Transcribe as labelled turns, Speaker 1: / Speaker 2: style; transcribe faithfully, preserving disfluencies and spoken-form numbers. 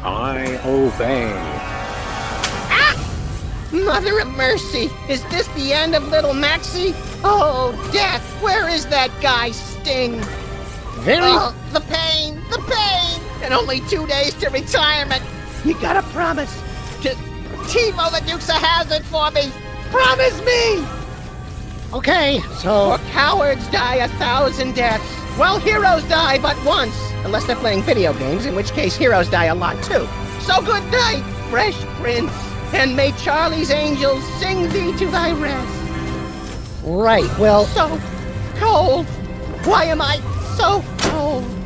Speaker 1: I obey.
Speaker 2: Mother of mercy, is this the end of little Maxie? Oh, death, where is that guy, Sting?
Speaker 3: Very...
Speaker 2: Oh, the pain, the pain, and only two days to retirement. You gotta promise to TiVo the Dukes of Hazzard for me. Promise me!
Speaker 3: Okay, so...
Speaker 2: For cowards die a thousand deaths, while heroes die but once. Unless they're playing video games, in which case heroes die a lot too. So good night, Fresh Prince. And may Charlie's angels sing thee to thy rest.
Speaker 3: Right, well...
Speaker 2: So cold. Why am I so cold?